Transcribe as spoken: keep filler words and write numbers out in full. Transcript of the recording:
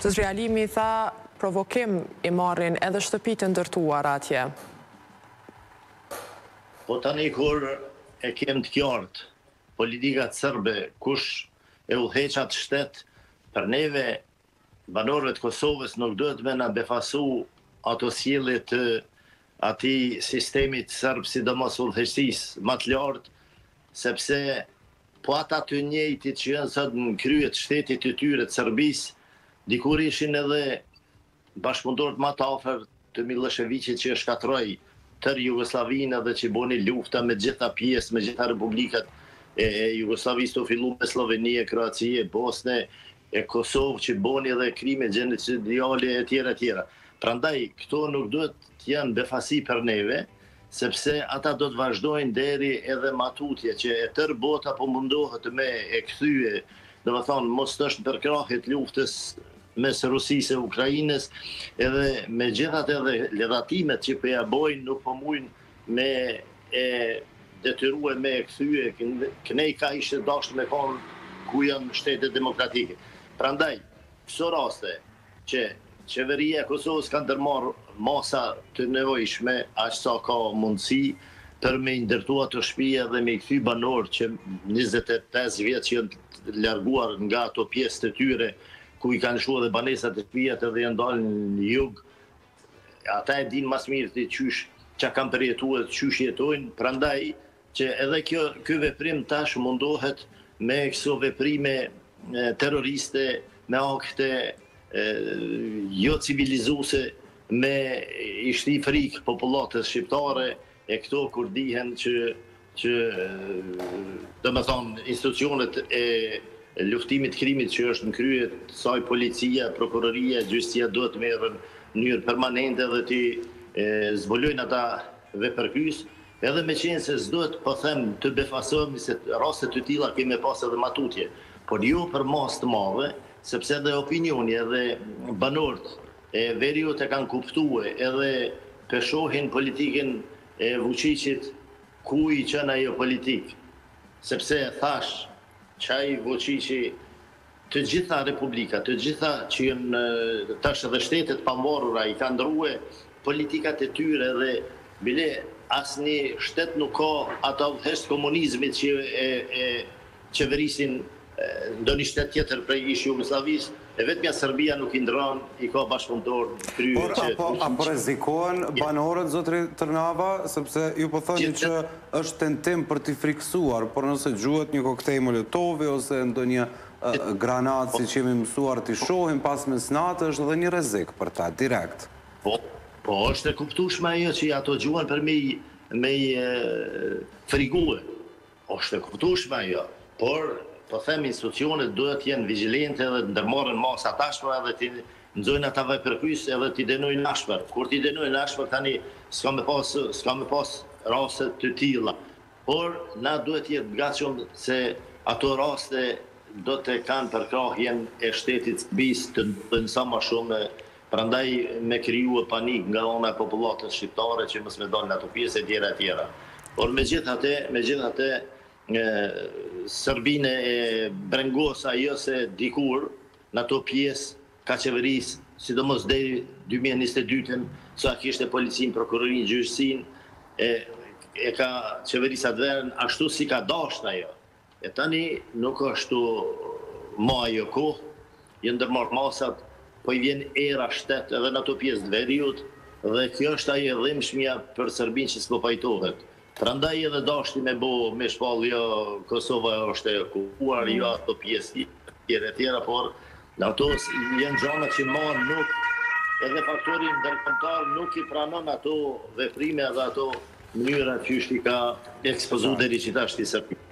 Zotëri Alimi tha provokim i marrin edhe shtëpitë të ndërtuar atje. Po tani kur e kem të qartë politikat sërbe, kush e udhëheqat shtet, për neve, banorëve të Kosovës, nuk duhet me na befasu ato sjellje të atij sistemit sërb, sidomos udhëheqësisë më të lartë, sepse po ata të njëjtit që janë sot në krye të shtetit të tyre të Serbisë, dikur ishin edhe bashkëpunëtorët më të afërt të Miloševićit që e shkatroi tër Jugosllavinë dhe që boni lufta me gjitha pjesë, me gjitha republikat e Jugosllavisë, të fillu me Sloveni, Kroaci, Bosne, e Kosovë, që boni edhe krime gjenocidiale e tjera e tjera. Prandaj, këto nuk duhet të janë befasi për neve, sepse ata do të vazhdojnë deri edhe matutje, që e tër bota po mundohet me e kthye, do të thonë, mos është në përkrahjet luftës mes Rusisë e Ukrainës, edhe me gjithat edhe ledhatimet që po ja bojnë, nuk po mujnë me e detyrue me e kthye, kënej ka ishte dashur me konë ku janë shtetet demokratike. Prandaj, këso raste që qeveria e Kosovës ka ndërmarrë masa të nevojshme, aq sa ka mundësi, për me ndërtu ato shtëpia dhe me kthy banorë që njëzet e pesë vjet që janë larguar nga ato pjesë të tyre, ku i kanë shkuar dhe banesat e shtëpiat edhe janë dalë në jug. Ata e dinë mas mirë të qysh që kanë përjetuar, qysh jetojnë, prandaj që edhe kjo ky veprim tash mundohet me këso veprime terroriste, me akte jo civilizuese, me i shti frikë popullatës shqiptare, e këto kur dihen që, që do me thonë, institucionet e luftimit krimit që është në krye të saj policia, prokuroria, gjyqësia do të merren në mënyrë permanente dhe të zbulojnë ata veprkys, edhe me qenë se s'duhet po them të befasohemi se raste të tilla kemi pas edhe matutje, por jo për mas të madhe, sepse edhe opinioni edhe banorët e veriut e kanë kuptuar edhe peshohin politikën e Vučićit ku i qenë ajo politik, sepse thash qaj Vučići të gjitha republika, të gjitha që janë tash edhe shtetet pamorura i kanë ndrue politikat e tyre dhe bile asnjë shtet nuk ka ata udhëheqës komunizmit që e, e qeverisin ndonjë shtet tjetër prej ish Jugosllavisë, e vetmja Serbia nuk i ndron, i ka bashkëpunëtor krye Por, që... apo, apo rrezikohen banorët, zotri Tërnava, sepse ju po thoni që është tentim për t'i friksuar, por nëse gjuhet një koktej Molotovi ose ndonjë uh, granatë si që jemi mësuar t'i shohim pas mesnatë, është edhe një rrezik për ta, direkt. Po, po është e kuptueshme ajo që ato gjuhen për me i, me i frigue. Është e kuptueshme ajo, por po them institucionet duhet të jenë vigjilente dhe të ndërmarrin masa tashme edhe të nxojnë ata veprkys edhe të denojnë nashpër. Kur ti denojnë nashpër tani s'ka me pas s'ka me pas raste të tilla. Por na duhet të jetë gatshëm se ato raste do të kanë përkrahjen e shtetit bis të bën sa më shumë, prandaj me kriju panik nga ana e popullatës shqiptare që mos me dalin ato pjesë e tjera e tjera. Por megjithatë, megjithatë Serbine e brengosa jo se dikur në ato pjesë ka qeverisë, sidomos deri dy mijë e njëzet e dytën, sa kishte policin, prokurorin, gjyqësin, e, e ka qeverisë atëverën ashtu si ka dashur ajo. E tani nuk ashtu ma ajo kohë, jenë ndërmarrë masat, po i vjen era shtet edhe në ato pjesë të veriut, dhe kjo është ajo dhimbshmja për Serbinë që s'po pajtohet. Prandaj edhe dashti me bo me shpall, jo Kosova është e okupuar, jo ato pjesë tjera tjera, por ato janë gjëra që marr nuk edhe faktori ndërkombëtar nuk i pranon ato veprime dhe ato mënyra që i ka ekspozuar deri që tash ti Serbia.